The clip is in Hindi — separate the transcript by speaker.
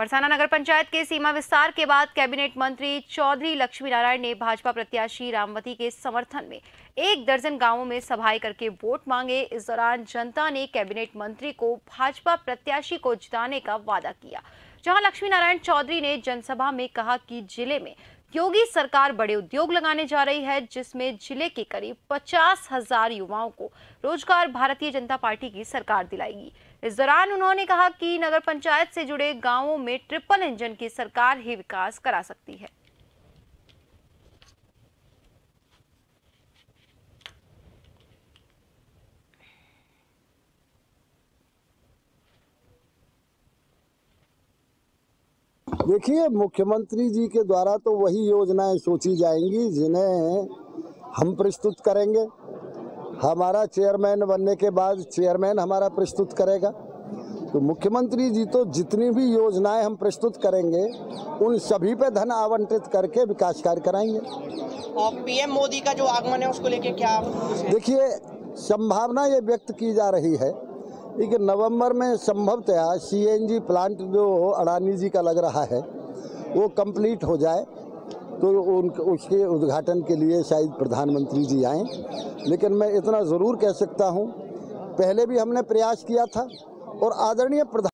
Speaker 1: बरसाना नगर पंचायत के सीमा विस्तार के बाद कैबिनेट मंत्री चौधरी लक्ष्मी नारायण ने भाजपा प्रत्याशी रामवती के समर्थन में 1 दर्जन गांवों में सभाएं करके वोट मांगे। इस दौरान जनता ने कैबिनेट मंत्री को भाजपा प्रत्याशी को जिताने का वादा किया। जहां लक्ष्मी नारायण चौधरी ने जनसभा में कहा कि जिले में योगी सरकार बड़े उद्योग लगाने जा रही है, जिसमें जिले के करीब 50,000 युवाओं को रोजगार भारतीय जनता पार्टी की सरकार दिलाएगी। इस दौरान उन्होंने कहा कि नगर पंचायत से जुड़े गांवों में ट्रिपल इंजन की सरकार ही विकास करा सकती है।
Speaker 2: देखिए, मुख्यमंत्री जी के द्वारा तो वही योजनाएं सोची जाएंगी जिन्हें हम प्रस्तुत करेंगे। हमारा चेयरमैन बनने के बाद चेयरमैन हमारा प्रस्तुत करेगा। तो मुख्यमंत्री जी तो जितनी भी योजनाएं हम प्रस्तुत करेंगे उन सभी पे धन आवंटित करके विकास कार्य कराएंगे।
Speaker 3: और पीएम मोदी का जो आगमन है उसको लेके क्या?
Speaker 2: देखिए, संभावना ये व्यक्त की जा रही है कि नवंबर में संभवतः सीएनजी प्लांट जो अडानी जी का लग रहा है वो कंप्लीट हो जाए तो उसके उद्घाटन के लिए शायद प्रधानमंत्री जी आएँ। लेकिन मैं इतना ज़रूर कह सकता हूँ, पहले भी हमने प्रयास किया था और आदरणीय